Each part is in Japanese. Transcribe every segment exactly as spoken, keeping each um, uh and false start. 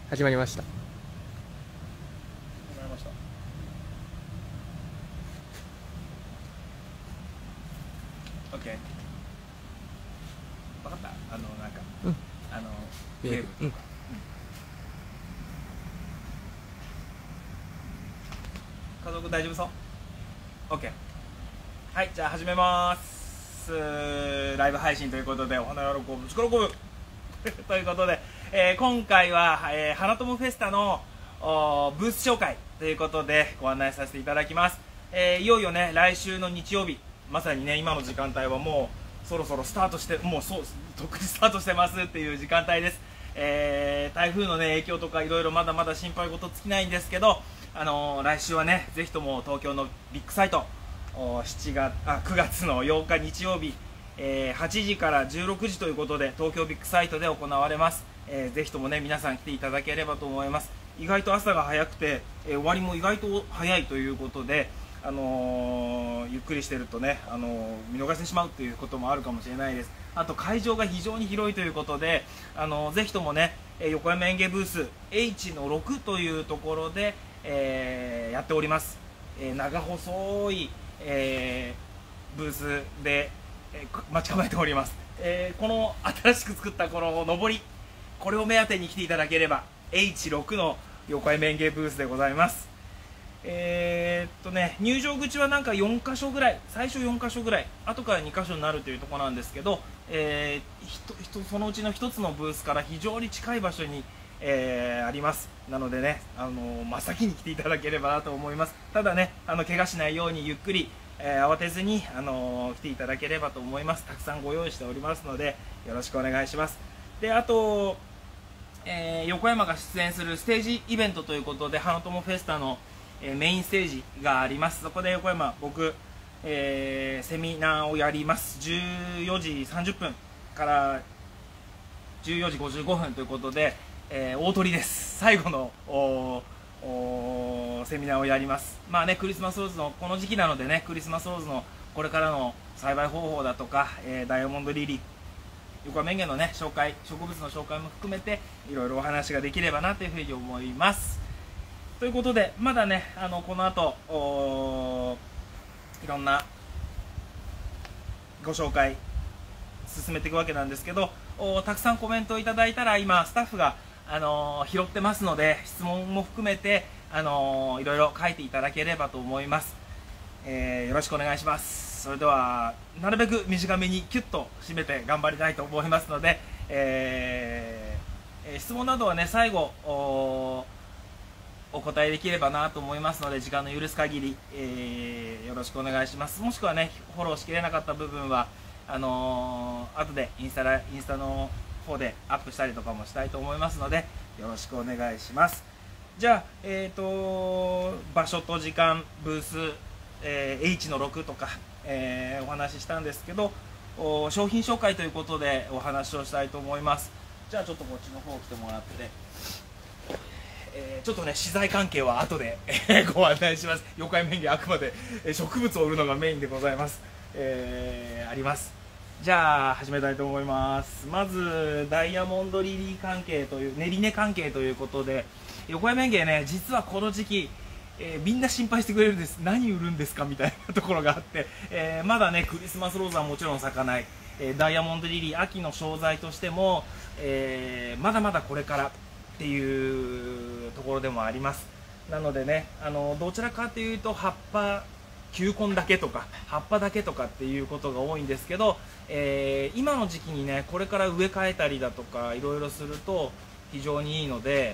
始まりました。 始まりました。オッケー。分かった。あのなんか、 うん、 あのウウェーブェーブとか、うん、家族大丈夫そう？オッケー。はい、じゃあ始めます。ライブ配信ということで、お花喜ぶ、力こぶということで、えー、今回は、えー、花友フェスタのブース紹介ということでご案内させていただきます。えー、いよいよね、来週の日曜日、まさにね、今の時間帯はもうそろそろスタートして、もうそうとっくにスタートしてますっていう時間帯です。えー、台風の、ね、影響とかいろいろまだまだ心配事尽きないんですけど、あのー、来週はね、ぜひとも東京のビッグサイト、しちがつあくがつのようか日曜日、えー、はちじからじゅうろくじということで東京ビッグサイトで行われます。えー、ぜひともね、皆さん来ていただければと思います。意外と朝が早くて、えー、終わりも意外と早いということで、あのー、ゆっくりしてるとね、あのー、見逃してしまうということもあるかもしれないです。あと会場が非常に広いということで、あのー、ぜひともね、横山園芸ブース エイチのろくというところで、えー、やっております。えー、長細い、えー、ブースで、えー、待ち構えております。えー、この新しく作ったこの上り、これを目当てに来ていただければ エイチろく の横山園芸ブースでございます。えー、っとね入場口はなんかよんかしょぐらい、最初よんかしょぐらい、後からにかしょになるというところなんですけど、えー、そのうちのひとつのブースから非常に近い場所に、えー、あります。なのでね、あのー、真っ先に来ていただければなと思います。ただね、あの怪我しないようにゆっくり、えー、慌てずに、あのー、来ていただければと思います。たくさんご用意しておりますのでよろしくお願いします。で、あと、えー、横山が出演するステージイベントということで、花友フェスタの、えー、メインステージがあります。そこで横山、僕、えー、セミナーをやります。じゅうよじさんじゅっぷんからじゅうよじごじゅうごふんということで、えー、大鳥です。最後のおおセミナーをやります。まあね、クリスマスローズのこの時期なのでね、クリスマスローズのこれからの栽培方法だとか、えー、ダイヤモンドリリー、横山園芸のね紹介、植物の紹介も含めていろいろお話ができればなというふうに思います。ということで、まだね、あのこの後いろんなご紹介進めていくわけなんですけど、たくさんコメントをいただいたら今スタッフが、あのー、拾ってますので、質問も含めて、あのー、いろいろ書いていただければと思います。えー、よろしくお願いします。それではなるべく短めにキュッと締めて頑張りたいと思いますので、えー、質問などはね最後 お, お答えできればなと思いますので、時間の許す限り、えー、よろしくお願いします。もしくはねフォローしきれなかった部分はあのー、後でインスタラインスタの方でアップしたりとかもしたいと思いますのでよろしくお願いします。じゃあ、えーと場所と時間、ブース、えー、エイチのろくとか、えー、お話ししたんですけど、商品紹介ということでお話をしたいと思います。じゃあちょっとこっちの方来てもらって、えー、ちょっとね資材関係は後でご案内します。横山園芸あくまで植物を売るのがメインでございます。えー、あります。じゃあ始めたいと思います。まずダイヤモンドリリー関係という練り根関係ということで、横山園芸ね実はこの時期、えー、みんな心配してくれるんです。何売るんですかみたいなところがあって、えー、まだねクリスマスローズはもちろん咲かない、えー、ダイヤモンドリリー秋の商材としても、えー、まだまだこれからっていうところでもあります。なのでね、あのどちらかというと葉っぱ球根だけとか葉っぱだけとかっていうことが多いんですけど、えー、今の時期にねこれから植え替えたりだとかいろいろすると非常にいいので、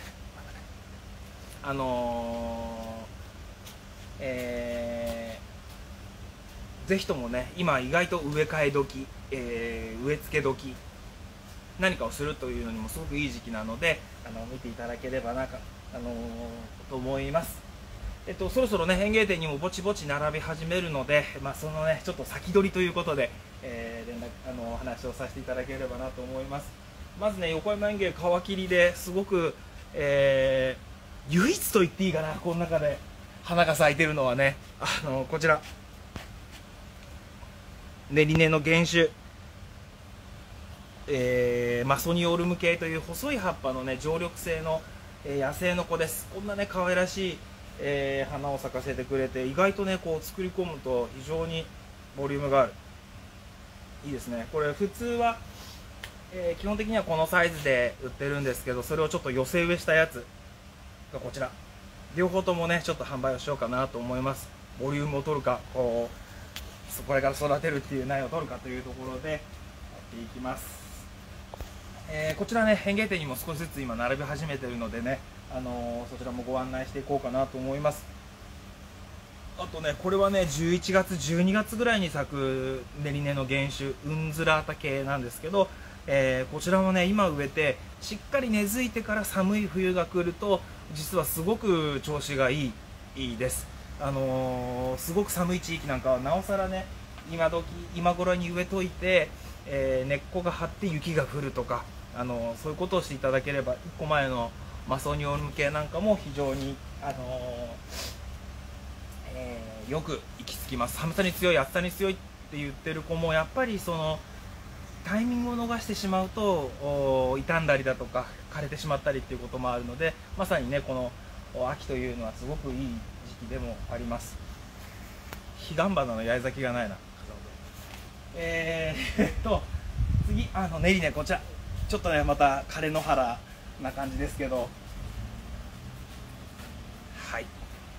あのーえー、ぜひともね今意外と植え替え時、えー、植え付け時何かをするというのにもすごくいい時期なので、あの見ていただければなか、あのー、と思います。えっと、そろそろね園芸店にもぼちぼち並び始めるので、まあ、そのねちょっと先取りということで、えー、連絡あのお話をさせていただければなと思います。まずね横山園芸皮切りですごく、えー、唯一と言っていいかな、この中で花が咲いてるのはね、あのこちら練り根の原種えー、マソニオルム系という細い葉っぱのね常緑性の、えー、野生の子です。こんなね可愛らしい、えー、花を咲かせてくれて、意外とねこう作り込むと非常にボリュームがある。いいですね。これ普通は、えー、基本的にはこのサイズで売ってるんですけど、それをちょっと寄せ植えしたやつがこちら、両方ともねちょっと販売をしようかなと思います。ボリュームを取るか、こうこれから育てるっていう苗を取るかというところでやっていきます。えー、こちらね園芸店にも少しずつ今並び始めてるのでね、あのー、そちらもご案内していこうかなと思います。あとねこれはねじゅういちがつじゅうにがつぐらいに咲く練り根の原種ウンズラータ系なんですけど、えー、こちらもね今植えてしっかり根付いてから寒い冬が来ると実はすごく調子がいいいいです。あのー、すごく寒い地域なんかはなおさらね今時今頃に植えといて、えー、根っこが張って雪が降るとか、あのー、そういうことをしていただければ、いっこまえのマソニオルム系なんかも非常に、あのーえー、よく行き着きます。寒さに強い、暑さに強いって言ってる子もやっぱりそのタイミングを逃してしまうと傷んだりだとか枯れてしまったりっていうこともあるので、まさにねこの秋というのはすごくいい時期でもあります。彼岸花の八重咲きがないな。えー、っと次あの練り根、こちらちょっとねまた枯れ野原な感じですけど、はい、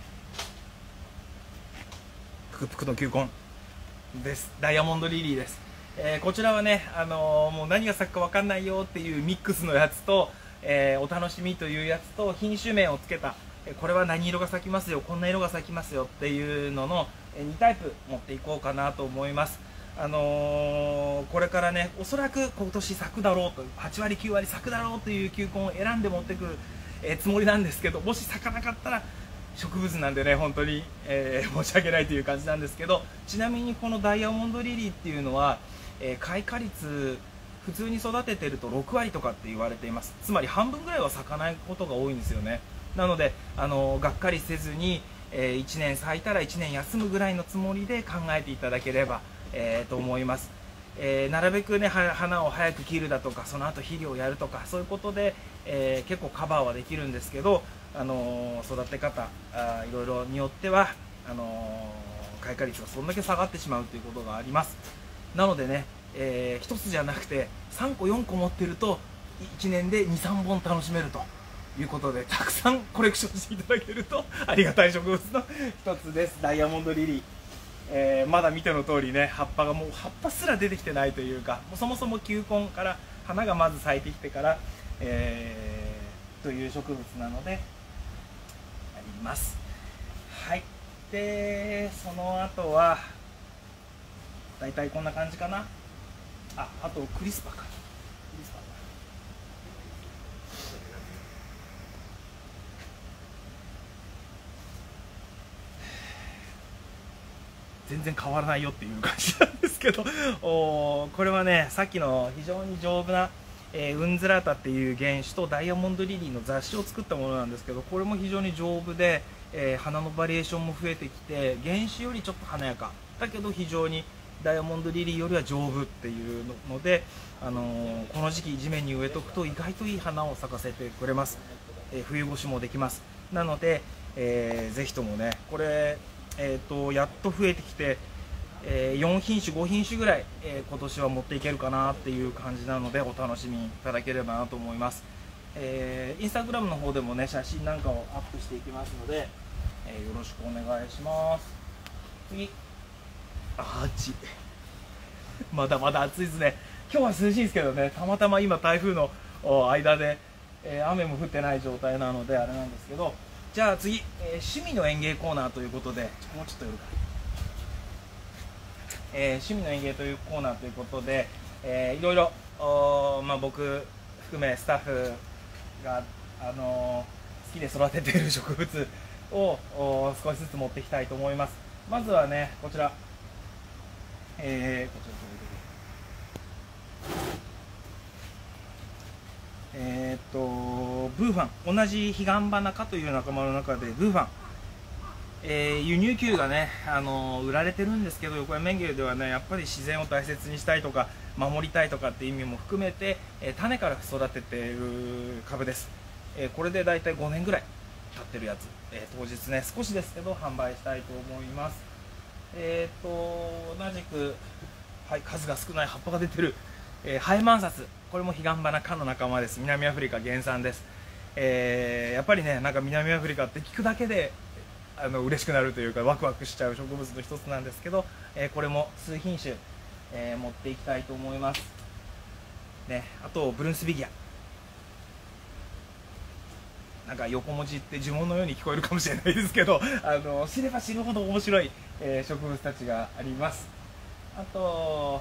ぷくぷくの球根です。ダイヤモンドリリーです。えー、こちらはね、あのー、もう何が咲くか分かんないよっていうミックスのやつと、えー、お楽しみというやつと品種名をつけた、えー、これは何色が咲きますよ、こんな色が咲きますよっていうのの、えー、にタイプ持っていこうかなと思います。あのー、これからねおそらく今年咲くだろうと、はちわりきゅうわり咲くだろうという球根を選んで持ってくる、えー、つもりなんですけど、もし咲かなかったら植物なんでね本当に、えー、申し訳ないという感じなんですけど、ちなみにこのダイヤモンドリリーっていうのは、えー、開花率普通に育ててるとろくわりとかって言われています。つまり半分ぐらいは咲かないことが多いんですよね。なので、あのー、がっかりせずに、えー、いちねん咲いたらいちねん休むぐらいのつもりで考えていただければ、えー、と思います。えー、なるべくね花を早く切るだとか、その後肥料をやるとか、そういうことで、えー、結構カバーはできるんですけど、あのー、育て方あいろいろによってはあのー、開花率がそんだけ下がってしまうということがあります。なのでね、えー、ひとつじゃなくてさんこよんこ持ってるといちねんでにさんぼん楽しめるということで、たくさんコレクションしていただけるとありがたい植物の一つです。ダイヤモンドリリー、えー、まだ見ての通りね葉っぱがもう葉っぱすら出てきてないというか、もうそもそも球根から花がまず咲いてきてから、えー、という植物なのであります。はい、でその後はだいたいこんな感じかな。あ、あとクリスパか。クリスパ全然変わらないよっていう感じなんですけどおこれはねさっきの非常に丈夫な、えー、ウンズラータっていう原種とダイヤモンドリリーの雑種を作ったものなんですけど、これも非常に丈夫で、えー、花のバリエーションも増えてきて、原種よりちょっと華やかだけど非常にダイヤモンドリリーよりは丈夫っていうので、あのー、この時期地面に植えとくと意外といい花を咲かせてくれます。えー、冬越しもできます。なので、えー、ぜひともねこれ、えー、とやっと増えてきて、えー、よんひんしゅごひんしゅぐらい、えー、今年は持っていけるかなっていう感じなので、お楽しみいただければなと思います。えー、インスタグラムの方でもね写真なんかをアップしていきますので、えー、よろしくお願いします。次、あっちまだまだ暑いですね。今日は涼しいですけどね、たまたま今台風の間で、えー、雨も降ってない状態なのであれなんですけど、じゃあ次、えー、趣味の園芸コーナーということで、もうちょっと寄るか、えー、趣味の園芸というコーナーということで、えー、いろいろお、まあ、僕含めスタッフが、あのー、好きで育てている植物を少しずつ持っていきたいと思います。まずはねこちら、えー、こちらえー、っとブーファン、同じヒガンバナ科という仲間の中でブーファン、えー、輸入球がね、あのー、売られてるんですけど、横山園芸ではねやっぱり自然を大切にしたいとか、 守りたいとかっていう意味も含めて、えー、種から育てている株です。えー、これでだいたいごねんぐらい経ってるやつ、えー、当日ね少しですけど販売したいと思います。えー、と同じく、はい、数が少ない葉っぱが出てる、えー、ハエマンサス、これもヒガンバナ科の仲間です。南アフリカ原産です。えー、やっぱりね、なんか南アフリカって聞くだけであの嬉しくなるというかワクワクしちゃう植物の一つなんですけど、えー、これも数品種、えー、持っていきたいと思います、ね、あとブルンスビギア、なんか横文字って呪文のように聞こえるかもしれないですけど、あの知れば知るほど面白い、えー、植物たちがあります。あと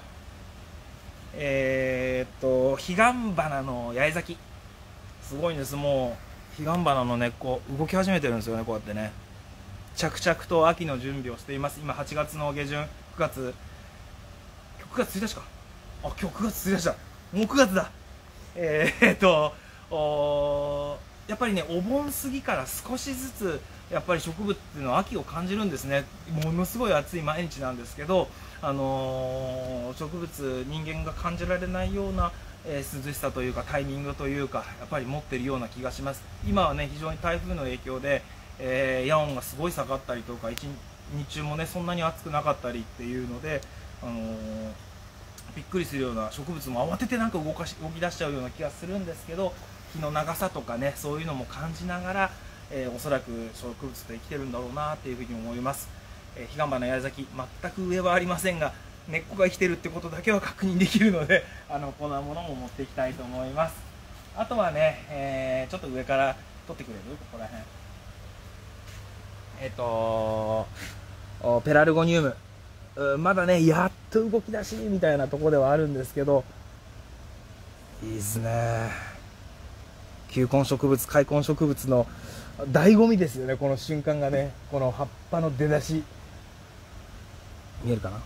えー、っとヒガンバナの八重咲き、すごいんです。もうヒガンバナの根っこ動き始めてるんですよね。こうやってね着々と秋の準備をしています。今はちがつの下旬、くがつくがつついたちか、あ今日くがつついたちだ、もうくがつだ。えー、っとおやっぱりねお盆過ぎから少しずつやっぱり植物っていうのは秋を感じるんですね。ものすごい暑い毎日なんですけど、あのー、植物人間が感じられないような、えー、涼しさというかタイミングというかやっぱり持ってるような気がします。今はね非常に台風の影響で、えー、夜温がすごい下がったりとか一日中もねそんなに暑くなかったりっていうので、あのー、びっくりするような植物も慌ててなんか動かし動き出しちゃうような気がするんですけど、日の長さとかねそういうのも感じながら、えー、おそらく植物と生きてるんだろうなっていうふうに思います。えー、ヒガンバナ八重咲き、全く上はありませんが根っこが生きてるってことだけは確認できるので、あのこんなものも持っていきたいと思います。あとはね、えー、ちょっと上から取ってくれる、ここら辺、えっ、ー、とペラルゴニウム、まだねやっと動き出しみたいなところではあるんですけど、いいですね。球根植物、開根植物の醍醐味ですよね、この瞬間がね。この葉っぱの出だし見えるかな、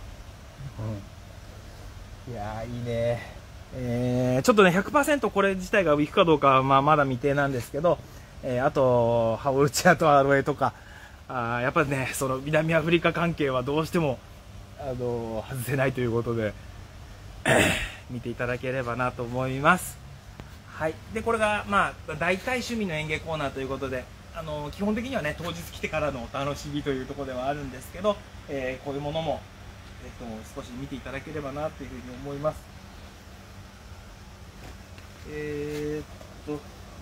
うん、いやーいいね。えー、ちょっとね ひゃくパーセント これ自体がいくかどうかは、まあ、まだ未定なんですけど、えー、あとハオルチアとアロエとか、あやっぱりねその南アフリカ関係はどうしても、あのー、外せないということで見ていただければなと思います。はい、でこれが、まあ、大体趣味の園芸コーナーということで、あの基本的にはね当日来てからのお楽しみというところではあるんですけど、えー、こういうものも、えっと、少し見ていただければなというふうに思います。えー、っと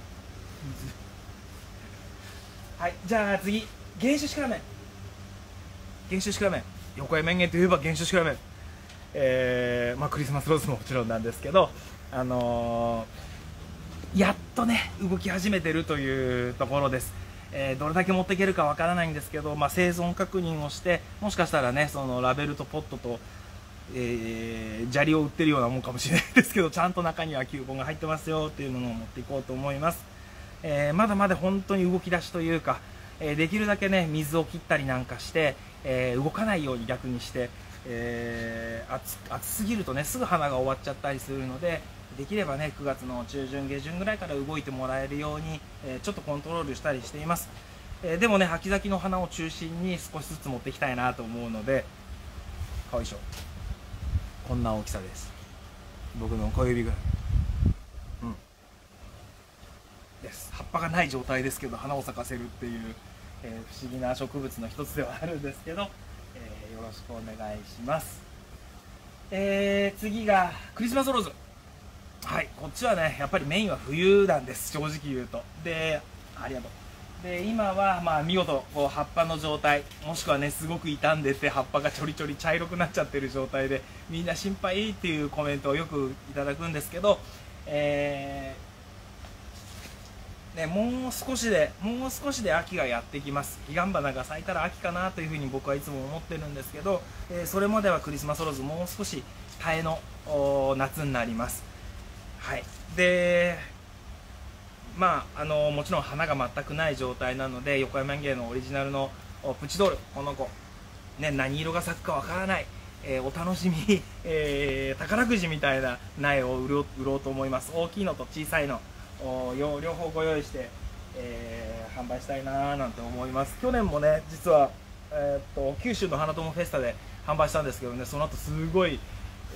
はい、じゃあ次、原種シクラメン、原種シクラメン、横山園芸といえば原種シクラメン、えーまあ、クリスマスローズももちろんなんですけど、あのーやっとね動き始めてるというところです。えー、どれだけ持っていけるかわからないんですけど、まあ、生存確認をして、もしかしたらねそのラベルとポットと、えー、砂利を売ってるようなもんかもしれないですけど、ちゃんと中には球根が入ってますよっていうのを持っていこうと思います。えー、まだまだ本当に動き出しというか、えー、できるだけね水を切ったりなんかして、えー、動かないように逆にして、えー、暑, 暑すぎるとねすぐ花が終わっちゃったりするので、できればねくがつの中旬下旬ぐらいから動いてもらえるように、えー、ちょっとコントロールしたりしています。えー、でもね秋咲きの花を中心に少しずつ持っていきたいなと思うので、かわいいでしょ、こんな大きさです。僕の小指ぐらい、うん、です。葉っぱがない状態ですけど花を咲かせるっていう、えー、不思議な植物の一つではあるんですけど、えー、よろしくお願いします。えー、次がクリスマスローズ。はい、こっちはねやっぱりメインは冬なんです、正直言うと。でありがとう。で今はまあ見事こう葉っぱの状態、もしくはねすごく傷んでて葉っぱがちょりちょり茶色くなっちゃってる状態で、みんな心配っていうコメントをよくいただくんですけど、えーね、もう少しでもう少しで秋がやってきます。彼岸花が咲いたら秋かなというふうに僕はいつも思ってるんですけど、えー、それまではクリスマスローズもう少し耐えの夏になります。はい、でまああのもちろん花が全くない状態なので、横山園芸のオリジナルのプチドール、この子、ね、何色が咲くかわからない、えー、お楽しみ、えー、宝くじみたいな苗を売ろう、売ろうと思います。大きいのと小さいの両方ご用意して、えー、販売したいななんて思います。去年もね実は、えー、っと九州の花友フェスタで販売したんですけどね、その後すごい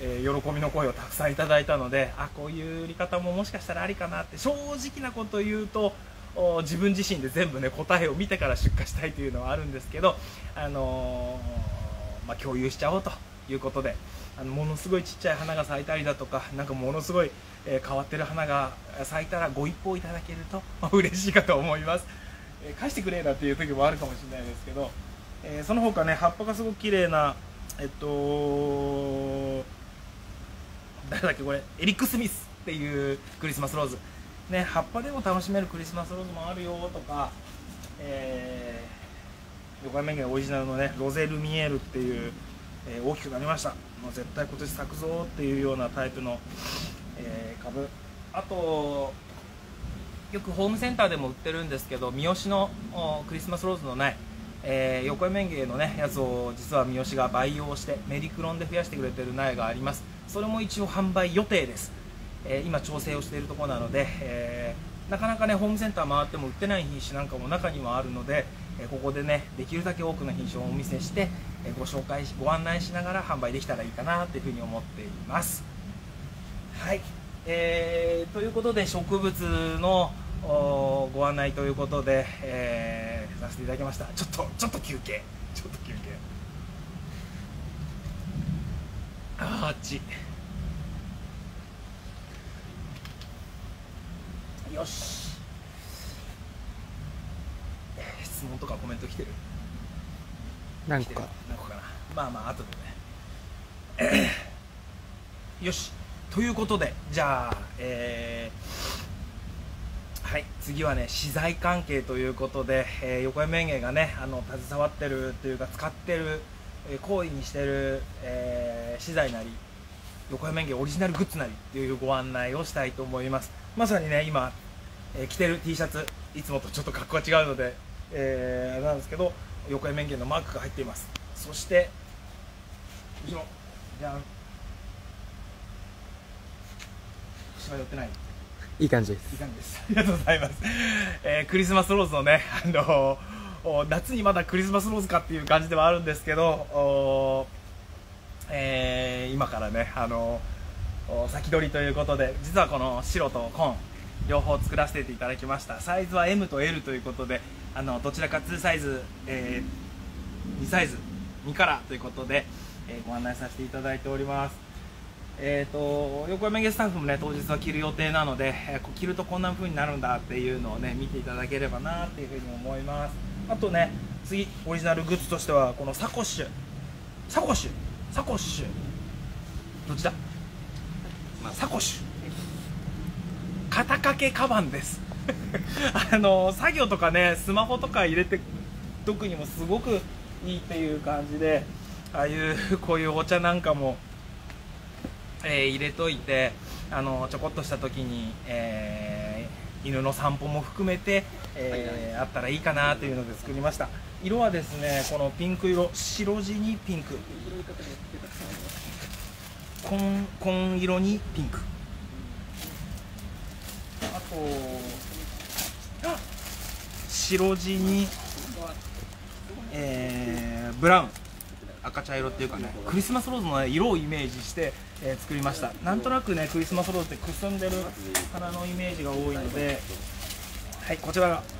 えー、喜びの声をたくさんいただいたので、あ、こういう売り方ももしかしたらありかなって。正直なことを言うと自分自身で全部ね答えを見てから出荷したいというのはあるんですけど、あのーまあ、共有しちゃおうということで、あのものすごいちっちゃい花が咲いたりだとか、なんかものすごい、えー、変わってる花が咲いたらご一報いただけると嬉しいかと思います。えー、返してくれなっていう時もあるかもしれないですけど、えー、その他ね葉っぱがすごく綺麗な、えっと誰だっけこれ、エリック・スミスっていうクリスマスローズね、葉っぱでも楽しめるクリスマスローズもあるよとか、えー、横山園芸オリジナルのねロゼルミエールっていう、えー、大きくなりました、もう絶対今年咲くぞっていうようなタイプの、えー、株、あとよくホームセンターでも売ってるんですけど、三好のクリスマスローズの苗、えー、横山園芸のねやつを実は三好が培養してメリクロンで増やしてくれてる苗があります。それも一応販売予定です。えー、今調整をしているところなので、えー、なかなかねホームセンター回っても売ってない品種なんかも中にはあるので、えー、ここでねできるだけ多くの品種をお見せして、えー、ご紹介しご案内しながら販売できたらいいかなというふうに思っています。はい、えー、ということで植物のご案内ということで、えー、させていただきました。ちょっとちょっと休憩ちょっと休憩あーあっちよし、質問とかコメント来てる？ 何個か何個かな。まあまあ後でねよし、ということでじゃあ、えー、はい、次はね資材関係ということで、えー、横山園芸がねあの携わってるというか使ってる、えー、行為にしてる、えー、資材なり横山園芸オリジナルグッズなりっていうご案内をしたいと思います。まさにね今、えー、着てる T シャツいつもとちょっと格好が違うので、えー、あれなんですけど横山園芸のマークが入っています。そして後ろじゃん、しわ寄ってない、 いい感じです。 いい感じです。ありがとうございます。えー、クリスマスローズのね、あのー、夏にまだクリスマスローズかっていう感じではあるんですけど、えー、今からね、あのー、先取りということで、実はこの白と紺両方作らせていただきました。サイズは エム と エル ということで、あのどちらかにサイズ、えー、にサイズにカラーということで、えー、ご案内させていただいております。えーと横山園芸スタッフもね当日は着る予定なので、えー、着るとこんな風になるんだっていうのをね見ていただければなっていうふうに思います。あとね次オリジナルグッズとしてはこのサコッシュサコッシュサコッシュどっちだ、まあ、サコッシュ肩掛けカバンですあの作業とかねスマホとか入れて特にもすごくいいっていう感じで、ああいうこういうお茶なんかもえー、入れといてあのちょこっとした時に、えー、犬の散歩も含めて、えー、あったらいいかなというので作りました。色はですねこのピンク色、白地にピンク、紺紺色にピンク、あとあ白地に、えー、ブラウン赤茶色っていうかねクリスマスローズの、ね、色をイメージして、えー、作りました。なんとなくねクリスマスローズってくすんでる花のイメージが多いので、はい、こちらが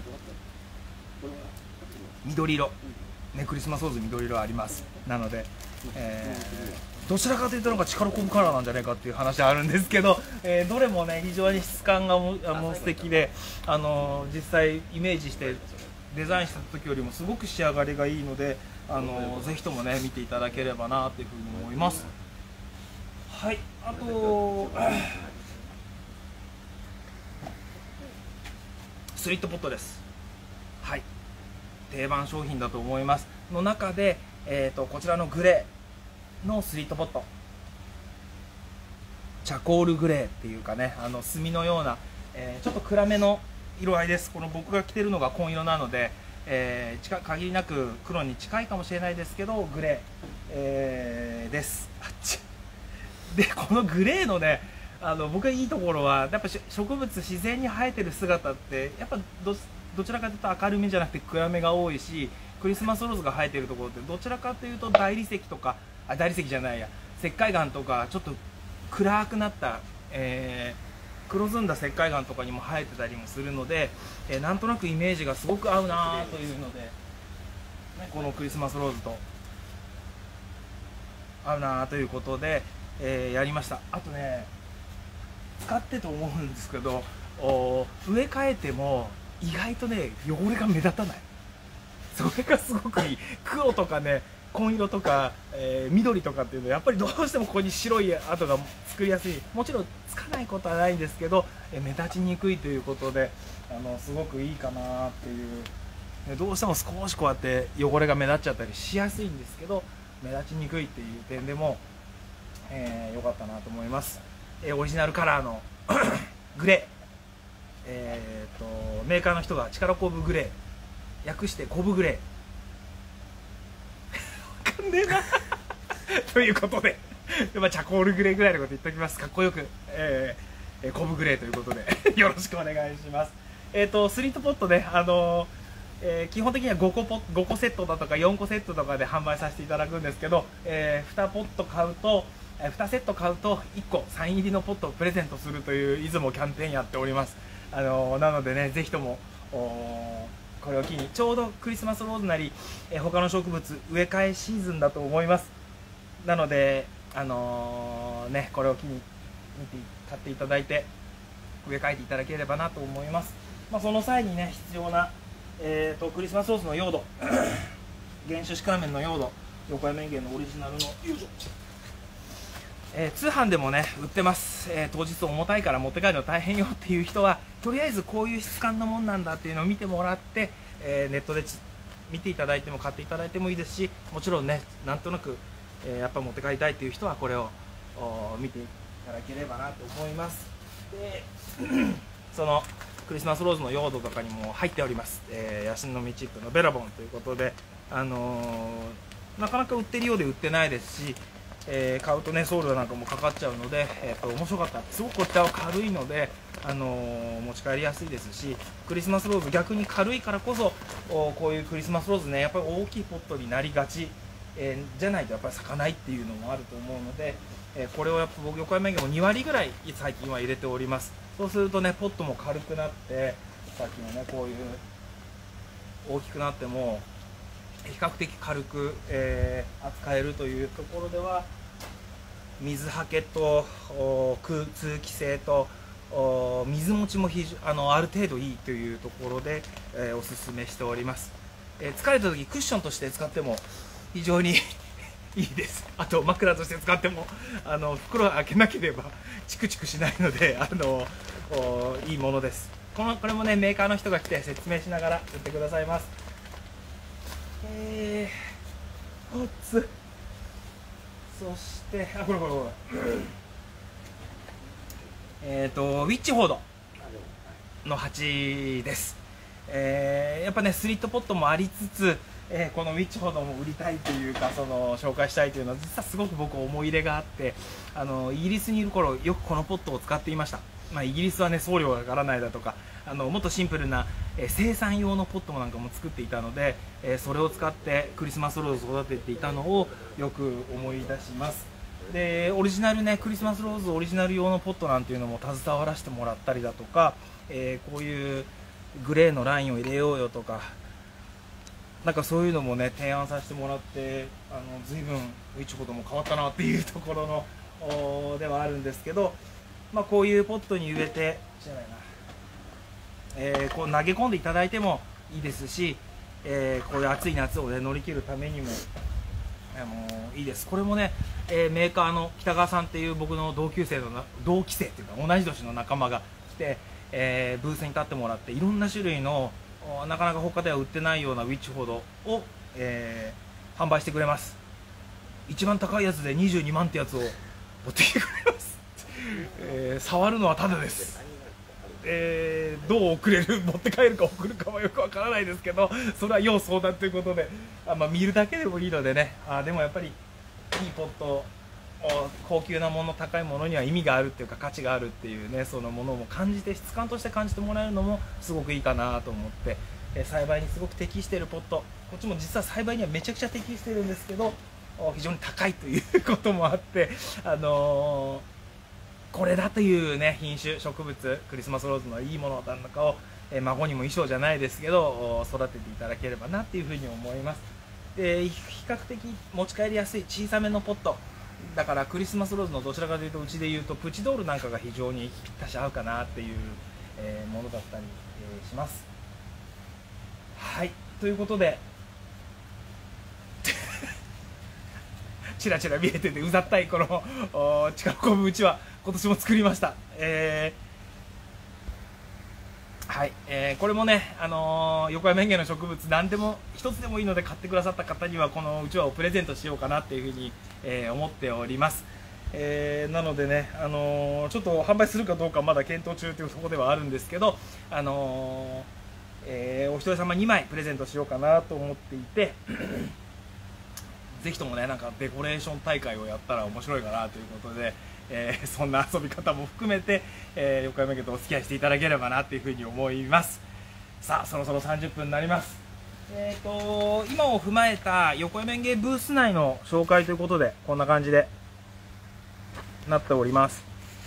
緑色、ね、クリスマスローズ緑色あります。なので、えー、どちらかというとなんか力こぶカラーなんじゃないかっていう話はあるんですけど、えー、どれもね非常に質感がもも素敵で、あのー、実際イメージしてデザインした時よりもすごく仕上がりがいいので、あのぜひともね見ていただければなというふうに思います。はい、あとスリットポットです。はい、定番商品だと思いますの中で、えー、とこちらのグレーのスリットポット、チャコールグレーっていうかねあの墨のような、えー、ちょっと暗めの色合いです。この僕が着てるのが紺色なので、えー、近限りなく黒に近いかもしれないですけどグレー、えー、です。あっちでこのグレーのねあの僕がいいところはやっぱ植物自然に生えてる姿ってやっぱ ど, どちらかというと明るめじゃなくて暗めが多いし、クリスマスローズが生えてるところってどちらかというと大理石とかあ大理石じゃないや、 石灰岩とかちょっと暗くなった、えー、黒ずんだ石灰岩とかにも生えてたりもするので、えー、なんとなくイメージがすごく合うなというので、ね、このクリスマスローズと合うなということで、えー、やりました。あとね、使ってと思うんですけど、植え替えても意外とね汚れが目立たない。それがすごくいい。黒とかね、紺色とか、えー、緑とかっていうのはやっぱりどうしてもここに白い跡が作りやすい。もちろんつかないことはないんですけど、えー、目立ちにくいということで、あのすごくいいかなっていう。どうしても少しこうやって汚れが目立っちゃったりしやすいんですけど、目立ちにくいっていう点でも良、えー、かったなと思います。えー、オリジナルカラーのグレー、えー、とメーカーの人が力こぶグレー、略してコブグレーわかんねえなということで、まあ、チャコールグレーぐらいのこと言っておきます。かっこよく、えー、コブグレーということでよろしくお願いします。えー、とスリートポットね、あのーえー、基本的にはごこポごこセットだとかよんこセットとかで販売させていただくんですけど、えー、にポット買うとにセット買うといっこサイン入りのポットをプレゼントするといういつもキャンペーンやっております。あのー、なのでね、ぜひともこれを機に、ちょうどクリスマスローズなり、えー、他の植物植え替えシーズンだと思います。なので、あのー、ね、これを機に見て買っていただいて植え替えていただければなと思います。まあ、その際にね、必要な、えー、とクリスマスローズの用土原種シクラメンの用土、横山園芸のオリジナルの用土、えー、通販でもね売ってます。えー、当日重たいから持って帰るの大変よっていう人は、とりあえずこういう質感のもんなんだっていうのを見てもらって、えー、ネットで見ていただいても買っていただいてもいいですし、もちろんね、なんとなく、えー、やっぱ持って帰りたいっていう人はこれを見ていただければなと思います。でそのクリスマスローズの用土とかにも入っております。えー、ヤシの実チップのベラボンということで、あのー、なかなか売ってるようで売ってないですし、えー、買うとね送料なんかもかかっちゃうので、えー、と面白かった。すごくこちらは軽いので、あのー、持ち帰りやすいですし、クリスマスローズ逆に軽いからこそ、こういうクリスマスローズね、やっぱり大きいポットになりがち、えー、じゃないとやっぱり咲かないっていうのもあると思うので、えー、これをやっぱ僕横山園芸もにわりぐらい最近は入れております。そうするとね、ポットも軽くなって、さっきのねこういう大きくなっても比較的軽く、えー、扱えるというところでは、水はけと通気性と水持ちも非常 あのある程度いいというところで、えー、おすすめしております。えー、疲れた時クッションとして使っても非常にいいです。あと枕として使っても、あの袋を開けなければチクチクしないので、あのいいものです。このこれもねメーカーの人が来て説明しながら売ってくださいます。えー、おつそしてあこれこれこれえっとウィッチフォードの鉢です。えー、やっぱねスリットポットもありつつ、えー、このウィッチフォードも売りたいというか、その紹介したいというのは実はすごく僕思い入れがあって、あのイギリスにいる頃よくこのポットを使っていました。まあ、イギリスはね送料がかからないだとか、あのもっとシンプルな、えー、生産用のポットなんかも作っていたので、えー、それを使ってクリスマスローズを育てていたのをよく思い出します。でオリジナルねクリスマスローズオリジナル用のポットなんていうのも携わらせてもらったりだとか、えー、こういうグレーのラインを入れようよとか、なんかそういうのもね提案させてもらって、あの随分ウィッチフォードも変わったなっていうところのではあるんですけど、まあ、こういうポットに植えてじゃないな、えー、こう投げ込んでいただいてもいいですし、えー、こういう暑い夏を、ね、乗り切るためにも、あのー、いいです。これもね、えー、メーカーの北川さんっていう僕の同級生の同期生っていうか同じ年の仲間が来て、えー、ブースに立ってもらって、いろんな種類のなかなか他では売ってないようなウィッチフォードを、えー、販売してくれます。一番高いやつでにじゅうにまんってやつを持ってきてくれます。えー、触るのはタダです。えー、どう送れる持って帰るか送るかはよくわからないですけど、それは要相談ということで、あ、まあ、見るだけでもいいのでね、あでもやっぱりいいポット、高級なもの高いものには意味があるっていうか価値があるっていうね、そのものも感じて質感として感じてもらえるのもすごくいいかなと思って、えー、栽培にすごく適しているポット、こっちも実は栽培にはめちゃくちゃ適してるんですけど、 非常に高いということもあって、あのー、これだというね品種植物クリスマスローズのいいものなんかを、えー、孫にも衣装じゃないですけど育てていただければなっていうふうに思います。で比較的持ち帰りやすい小さめのポットだからクリスマスローズのどちらかというとうちでいうとプチドールなんかが非常にぴったし合うかなっていう、えー、ものだったり、えー、します。はいということでちらちら見えててうざったいこの力こぶうちは今年も作りました。えー、はい、えー、これもね、あのー、横山園芸の植物何でも一つでもいいので買ってくださった方にはこのうちわをプレゼントしようかなっていうふうに、えー、思っております。えー、なのでね、あのー、ちょっと販売するかどうかまだ検討中というところではあるんですけど、あのーえー、お一人様にまいプレゼントしようかなと思っていてぜひともね、なんかデコレーション大会をやったら面白いかなということで、えー、そんな遊び方も含めて、えー、横山家とお付き合いしていただければなというふうに思います。さあそろそろさんじゅっぷんになります。えーと今を踏まえた横山園芸ブース内の紹介ということでこんな感じでなっております。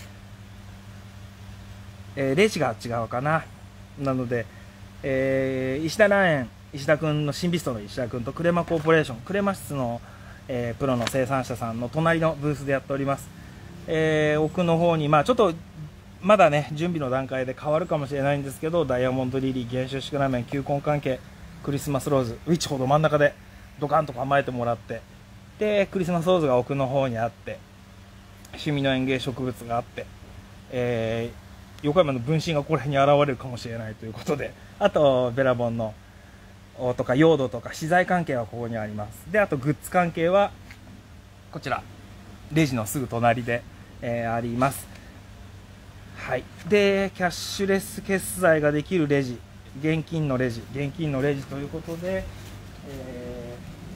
えー、レジが違うかな。なので、えー、石田蘭園石田君の新ビストの石田君とクレマコーポレーションクレマ室の、えー、プロの生産者さんの隣のブースでやっております。えー、奥の方に、まあ、ちょっとまだね準備の段階で変わるかもしれないんですけどダイヤモンドリリー原種シクラメン球根関係クリスマスローズウィッチほど真ん中でドカンと構えてもらってでクリスマスローズが奥の方にあって趣味の園芸植物があって、えー、横山の分身がここら辺に現れるかもしれないということであとベラボンのとか用土とか資材関係はここにあります。であとグッズ関係はこちらレジのすぐ隣で、えー、あります。はい、でキャッシュレス決済ができるレジ現金のレジ現金のレジということで、え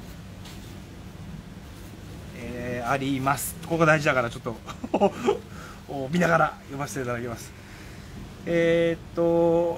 ーえー、あります。ここ大事だからちょっと見ながら読ませていただきます。えー、っと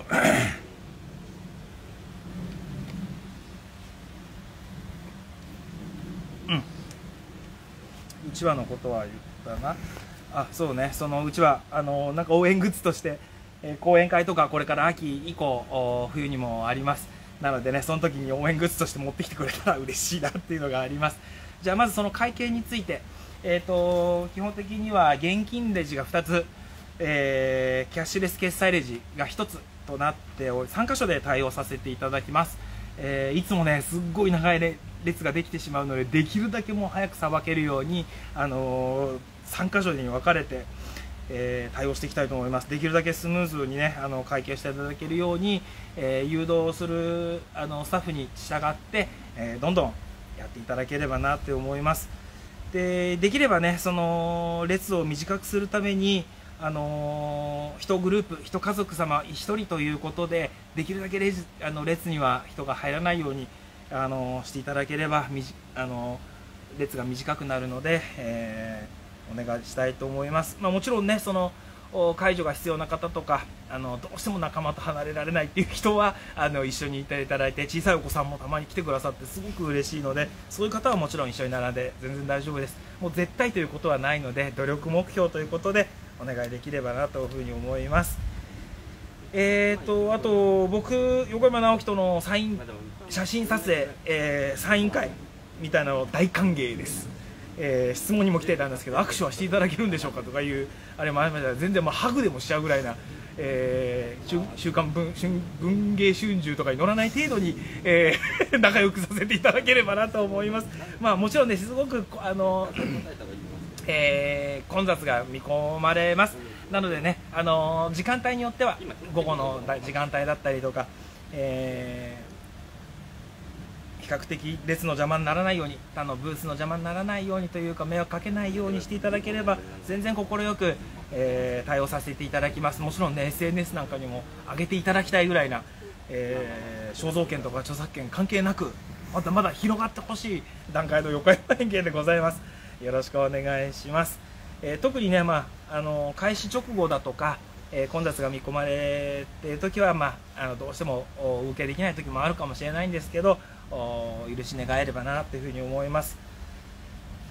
うちわのことは言ったなあ。そうね、そのうちわあのなんか応援グッズとして、えー、講演会とかこれから秋以降冬にもあります。なのでねその時に応援グッズとして持ってきてくれたら嬉しいなっていうのがあります。じゃあまずその会計について、えー、と基本的には現金レジがふたつ、えー、キャッシュレス決済レジがひとつとなっておりさん箇所で対応させていただきます。えー、いつもねすっごい長い列ができてしまうのでできるだけもう早くさばけるように、あのー、さん箇所に分かれて、えー、対応していきたいと思います。できるだけスムーズにねあの会計していただけるように、えー、誘導するあのスタッフに従って、えー、どんどんやっていただければなって思います。でできればねその列を短くするためにあのー、一グループ一家族様ひとりということでできるだけレジあの列には人が入らないように、あのー、していただければみじ、あのー、列が短くなるので、えー、お願いしたいと思います。まあ、もちろんねその介助が必要な方とかあのどうしても仲間と離れられないっていう人はあの一緒にいていただいて小さいお子さんもたまに来てくださってすごく嬉しいのでそういう方はもちろん一緒に並んで全然大丈夫です。もう絶対ということはないので努力目標ということでお願いできればなというふうに思います。えーとあと僕横山直樹とのサイン写真撮影、えー、サイン会みたいなの大歓迎です。えー、質問にも来ていたんですけど握手はしていただけるんでしょうかとかいうあれもありましたら全然まあハグでもしちゃうぐらいな、えー、週刊 文, 文芸春秋とかに載らない程度に、えー、仲良くさせていただければなと思います。まあもちろんねすごくあのえー、混雑が見込まれます。なのでね、あのー、時間帯によっては午後の時間帯だったりとか、えー、比較的列の邪魔にならないように他のブースの邪魔にならないようにというか迷惑かけないようにしていただければ全然快く、えー、対応させていただきます。もちろんね エスエヌエス なんかにも上げていただきたいぐらいな、えー、肖像権とか著作権関係なくまだまだ広がってほしい段階の横山園芸でございます。よろしくお願いします。えー、特にね、まあ、あの開始直後だとか、えー、混雑が見込まれているときは、まあ、あのどうしてもお受けできないときもあるかもしれないんですけどお許し願えればなというふうに思います。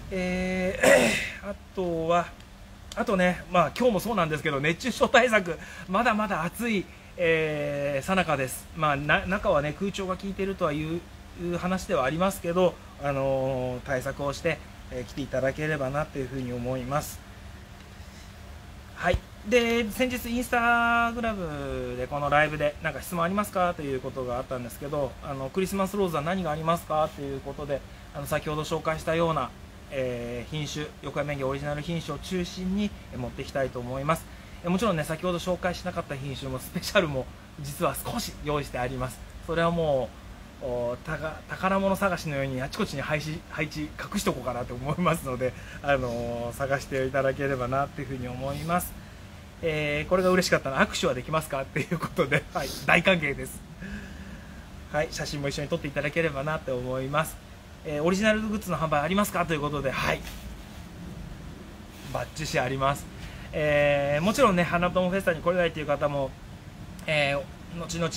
えー、あとはあとね、まあ今日もそうなんですけど、熱中症対策まだまだ暑いえー、さなかです。まあ、な中はね空調が効いているとはいう話ではありますけど、あのー、対策をして、えー、来ていただければなというふうに思います。はい。で先日インスタグラムでこのライブでなんか質問ありますかということがあったんですけど、あのクリスマスローズは何がありますかということで、あの先ほど紹介したような、えー、品種、横山園芸オリジナル品種を中心に持っていきたいと思います。もちろんね先ほど紹介しなかった品種もスペシャルも実は少し用意してあります。それはもう宝物探しのようにあちこちに配置配置隠しとこうかなと思いますので、あのー、探していただければなというふうに思います。えー、これが嬉しかったら握手はできますかっていうことで、はい、大歓迎です。はい、写真も一緒に撮っていただければなと思います。えー、オリジナルグッズの販売ありますかということで、はい、バッチシあります。えー、もちろんね花友フェスタに来れないという方も、えー、後々、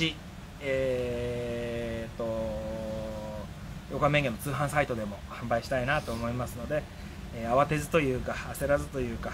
えー、と横浜園芸の通販サイトでも販売したいなと思いますので、えー、慌てずというか焦らずというか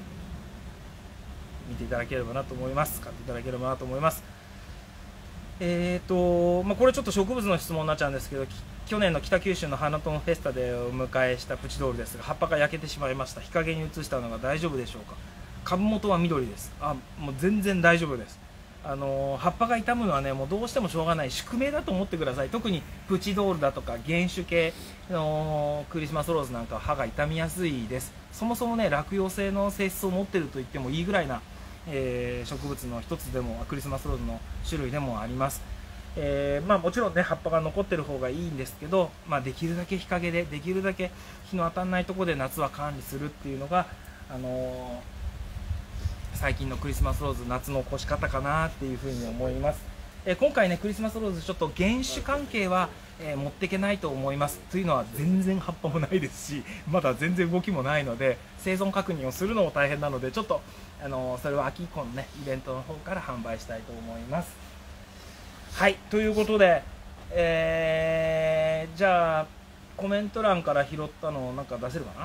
見ていただければなと思います。買っていただければなと思います。えーとまあ、これちょっと植物の質問になっちゃうんですけど、去年の北九州の花友フェスタでお迎えしたプチドールですが、葉っぱが焼けてしまいました。日陰に移したのが大丈夫でしょうか。株元は緑です。あ、もう全然大丈夫です。あのー、葉っぱが傷むのはねもうどうしてもしょうがない宿命だと思ってください。特にプチドールだとか原種系のクリスマスローズなんかは葉が傷みやすいです。そもそもね落葉性の性質を持っていると言ってもいいぐらいな、えー、植物の一つでもクリスマスローズの種類でもあります。えーまあ、もちろんね葉っぱが残ってる方がいいんですけど、まあ、できるだけ日陰でできるだけ日の当たらないところで夏は管理するっていうのが、あのー最近のクリスマスローズ夏の越し方かなっていうふうに思います。えー、今回ねクリスマスローズちょっと原種関係は、えー、持っていけないと思います。というのは全然葉っぱもないですし、まだ全然動きもないので生存確認をするのも大変なので、ちょっと、あのー、それは秋以降のねイベントの方から販売したいと思います。はい、ということで、えー、じゃあコメント欄から拾ったのをなんか出せるかな。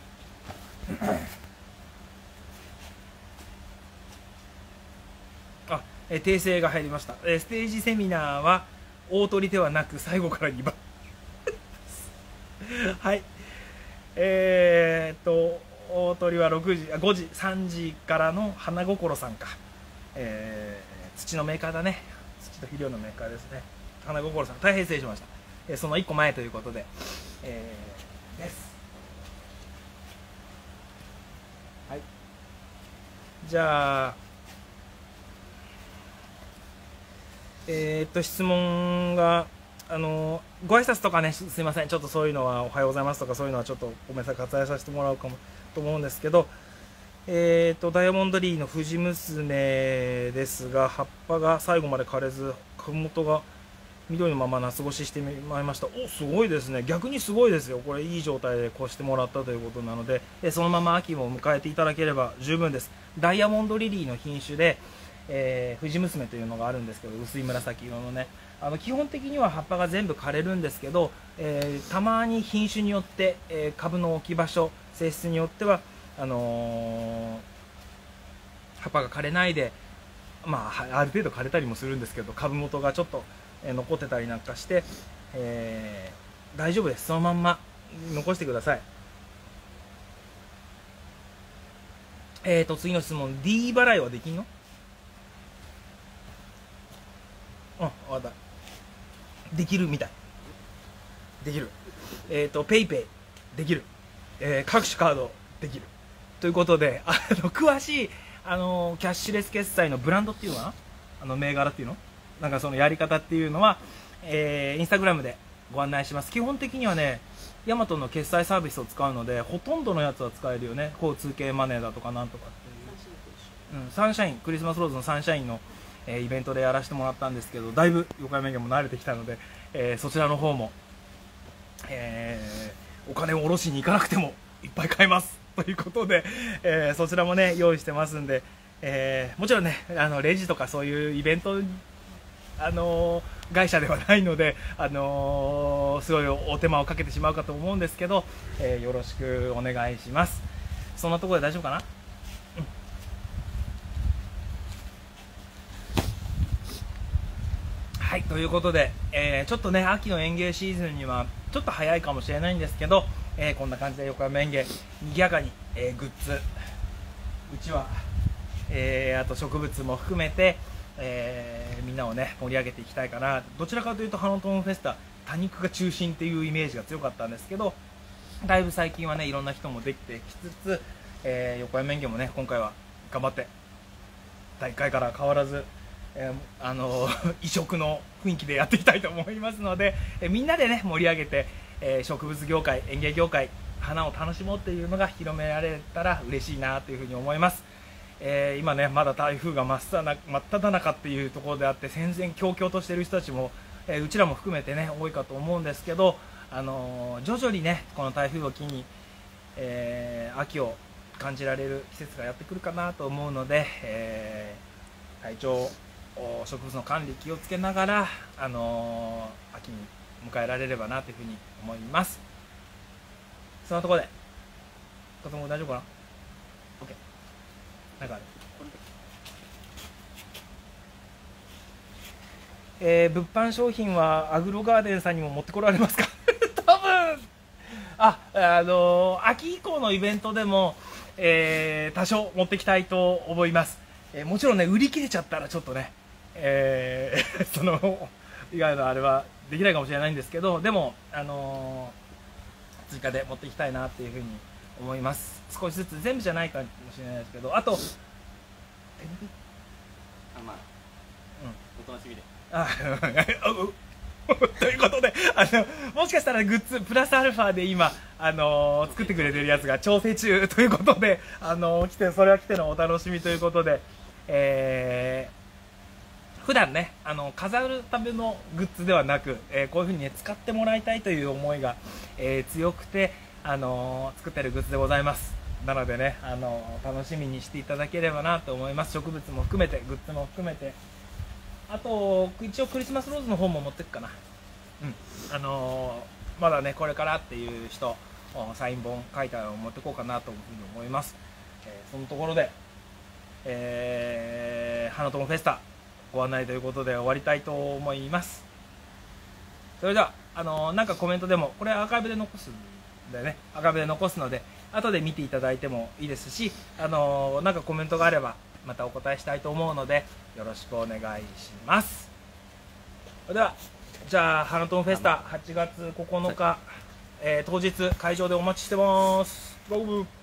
あ、えー、訂正が入りました。えー、ステージセミナーは大鳥ではなく最後からにばんはい、えー、っと大鳥はろくじ、あごじ、さんじからの花心さんか、えー、土のメーカーだね。土と肥料のメーカーですね。花心さん大変失礼しました。えー、そのいっこまえということで、えー、です。はい、じゃあえー、っと質問があのご挨拶とかね、すいません、ちょっとそういうのはおはようございますとかそういうのはちょっとごめんなさい割愛させてもらうかもと思うんですけど、えー、っとダイヤモンドリーの藤娘ですが、葉っぱが最後まで枯れず株元が緑のまま夏越ししてみまいました。お、すごいですね。逆にすごいですよ。これいい状態で越してもらったということなので、そのまま秋も迎えていただければ十分です。ダイヤモンドリリーの品種で、えー、藤娘というのがあるんですけど、薄い紫色のね、あの基本的には葉っぱが全部枯れるんですけど、えー、たまに品種によって、えー、株の置き場所性質によってはあのー、葉っぱが枯れないで、まあ、ある程度枯れたりもするんですけど、株元がちょっと、えー、残ってたりなんかして、えー、大丈夫です。そのまんま残してください。えーと次の質問、 D 払いはできんの？うん、分かった。できるみたい。できる。えっ、ー、と、ペイペイできる。えー、各種カードできる。ということで、あの、詳しい、あの、キャッシュレス決済のブランドっていうのはあの、銘柄っていうのなんかそのやり方っていうのは、えー、インスタグラムでご案内します。基本的にはね、ヤマトの決済サービスを使うので、ほとんどのやつは使えるよね。交通系マネーだとかなんとかっていう。うん、サンシャイン、クリスマスローズのサンシャインのえー、イベントでやらせてもらったんですけど、だいぶ横山園芸も慣れてきたので、えー、そちらの方も、えー、お金を下ろしに行かなくてもいっぱい買えますということで、えー、そちらもね用意してますんで、えー、もちろんねあのレジとかそういうイベント、あの会社ではないので、あのー、すごいお手間をかけてしまうかと思うんですけど、えー、よろしくお願いします。そんなところで大丈夫かな。はい、ということで、えー、ちょっとね秋の園芸シーズンにはちょっと早いかもしれないんですけど、えー、こんな感じで横山園芸にぎやかに、えー、グッズうちは、えー、あと植物も含めて、えー、みんなをね盛り上げていきたいかな。どちらかというとハノトンフェスタ多肉が中心っていうイメージが強かったんですけど、だいぶ最近はねいろんな人もできてきつつ、えー、横山園芸もね今回は頑張って大会から変わらずえー、あの異色の雰囲気でやっていきたいと思いますので、えー、みんなでね盛り上げて、えー、植物業界園芸業界花を楽しもうっていうのが広められたら嬉しいなというふうに思います。えー、今ねまだ台風が真っ只中真っ只中っていうところであって戦々恐々としている人たちも、えー、うちらも含めてね多いかと思うんですけど、あのー、徐々にねこの台風を機に、えー、秋を感じられる季節がやってくるかなと思うので、えー、体調植物の管理気をつけながら、あのー、秋に迎えられればなというふうに思います。そんなところでとても大丈夫かな。 OK なんかある、えー、物販商品はアグロガーデンさんにも持ってこられますか多分あ、あのー、秋以降のイベントでも、えー、多少持ってきたいと思います。えー、もちろんね売り切れちゃったらちょっとねえー、その以外のあれはできないかもしれないんですけど、でも、あのー、追加で持っていきたいなっていうふうに思います。少しずつ全部じゃないかもしれないですけど、あと手拭いあまあうんお楽しみであということで、あのもしかしたらグッズプラスアルファで今、あのー、作ってくれてるやつが調整中ということで、あのー、来てそれは来てのお楽しみということで、えー普段ねあの飾るためのグッズではなく、えー、こういうふうに、ね、使ってもらいたいという思いが、えー、強くて、あのー、作ってるグッズでございます。なのでね、あのー、楽しみにしていただければなと思います。植物も含めてグッズも含めて、あと一応クリスマスローズの方も持ってくかな。うんあのー、まだねこれからっていう人サイン本書いたのを持ってこうかなというふうに思います。えー、そのところで、えー、花友フェスタご案内ということで終わりたいと思います。それではあのなんかコメントでも、これアーカイブで残すんだよね、アーカイブで残すので後で見ていただいてもいいですし、あのなんかコメントがあればまたお答えしたいと思うのでよろしくお願いします。それではじゃあ花友フェスタはちがつここのか、えー、当日会場でお待ちしてます。ゴー